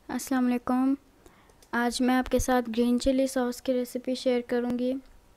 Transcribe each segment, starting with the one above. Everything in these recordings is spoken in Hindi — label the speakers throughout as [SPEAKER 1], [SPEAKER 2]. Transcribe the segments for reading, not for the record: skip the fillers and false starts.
[SPEAKER 1] अस्सलाम वालेकुम। आज मैं आपके साथ ग्रीन चिली सॉस की रेसिपी शेयर करूंगी।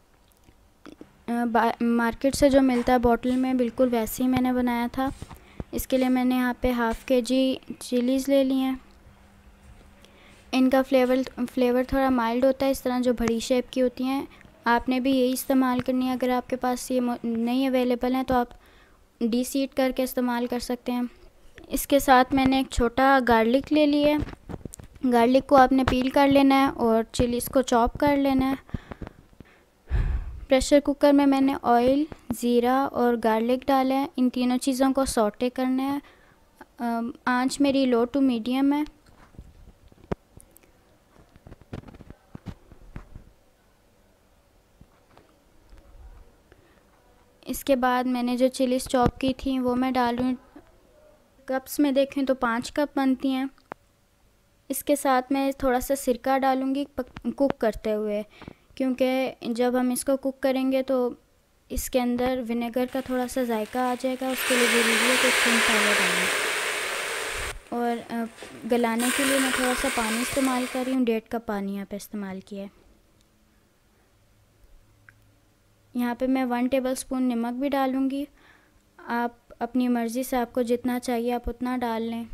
[SPEAKER 1] मार्केट से जो मिलता है बॉटल में, बिल्कुल वैसे ही मैंने बनाया था। इसके लिए मैंने यहाँ पे हाफ़ kg चिलीज़ ले ली हैं। इनका फ्लेवर थोड़ा माइल्ड होता है, इस तरह जो बड़ी शेप की होती हैं। आपने भी यही इस्तेमाल करनी है। अगर आपके पास ये नहीं अवेलेबल हैं तो आप डीसीड करके इस्तेमाल कर सकते हैं। इसके साथ मैंने एक छोटा गार्लिक ले लिया है। गार्लिक को आपने पील कर लेना है और चिलीज़ को चॉप कर लेना है। प्रेशर कुकर में मैंने ऑयल, ज़ीरा और गार्लिक डाला है। इन तीनों चीज़ों को सौटे करना है। आंच मेरी लो टू मीडियम है। इसके बाद मैंने जो चिलीज़ चॉप की थी वो मैं डाल रही हूँ। कप्स में देखें तो 5 कप बनती हैं। इसके साथ मैं थोड़ा सा सिरका डालूँगी कुक करते हुए, क्योंकि जब हम इसको कुक करेंगे तो इसके अंदर विनेगर का थोड़ा सा जायका आ जाएगा। उसके लिए ज़रूरी है कि इसको मसाला डालें। और गलाने के लिए मैं थोड़ा सा पानी इस्तेमाल कर रही हूँ। 1.5 कप पानी यहाँ पे इस्तेमाल किया है। यहाँ पे मैं 1 टेबलस्पून नमक भी डालूँगी। आप अपनी मर्ज़ी से, आपको जितना चाहिए आप उतना डाल लें।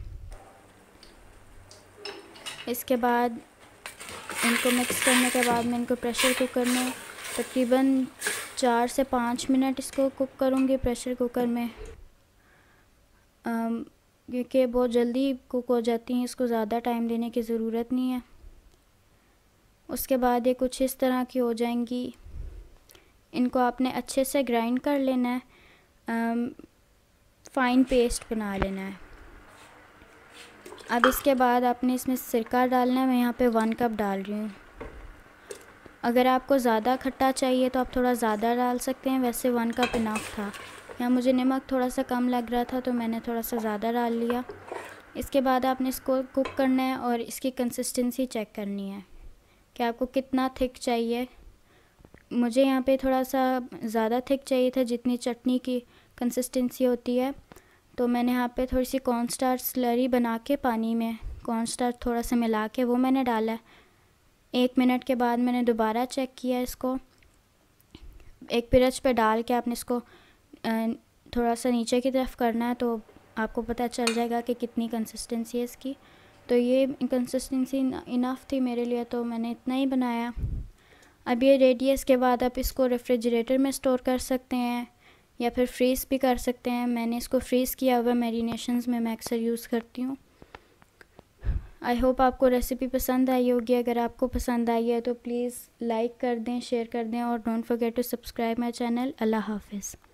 [SPEAKER 1] इसके बाद इनको मिक्स करने के बाद मैं इनको प्रेशर कुकर में तकरीबन 4 से 5 मिनट इसको कुक करूँगी प्रेशर कुकर में, क्योंकि बहुत जल्दी कुक हो जाती हैं। इसको ज़्यादा टाइम देने की ज़रूरत नहीं है। उसके बाद ये कुछ इस तरह की हो जाएंगी। इनको आपने अच्छे से ग्राइंड कर लेना है, फ़ाइन पेस्ट बना लेना है। अब इसके बाद आपने इसमें सिरका डालना है। मैं यहाँ पे 1 कप डाल रही हूँ। अगर आपको ज़्यादा खट्टा चाहिए तो आप थोड़ा ज़्यादा डाल सकते हैं, वैसे 1 कप इनफ था। यहाँ मुझे नमक थोड़ा सा कम लग रहा था तो मैंने थोड़ा सा ज़्यादा डाल लिया। इसके बाद आपने इसको कुक करना है और इसकी कंसिस्टेंसी चेक करनी है कि आपको कितना थिक चाहिए। मुझे यहाँ पे थोड़ा सा ज़्यादा थिक चाहिए था, जितनी चटनी की कंसिस्टेंसी होती है। तो मैंने यहाँ पे थोड़ी सी कॉर्नस्टार्च स्लरी बना के पानी में कॉर्नस्टार्च थोड़ा सा मिला के वो मैंने डाला है। 1 मिनट के बाद मैंने दोबारा चेक किया। इसको एक पिरच पे डाल के आपने इसको थोड़ा सा नीचे की तरफ करना है, तो आपको पता चल जाएगा कि कितनी कंसिस्टेंसी है इसकी। तो ये कंसिस्टेंसी इनफ थी मेरे लिए, तो मैंने इतना ही बनाया। अब ये रेडी है। इसके बाद आप इसको रेफ्रिजरेटर में स्टोर कर सकते हैं या फिर फ्रीज़ भी कर सकते हैं। मैंने इसको फ्रीज़ किया हुआ मैरिनेशंस में मैं अक्सर यूज़ करती हूँ। आई होप आपको रेसिपी पसंद आई होगी। अगर आपको पसंद आई है तो प्लीज़ लाइक कर दें, शेयर कर दें और don't forget to subscribe my channel. अल्लाह हाफ़िज़।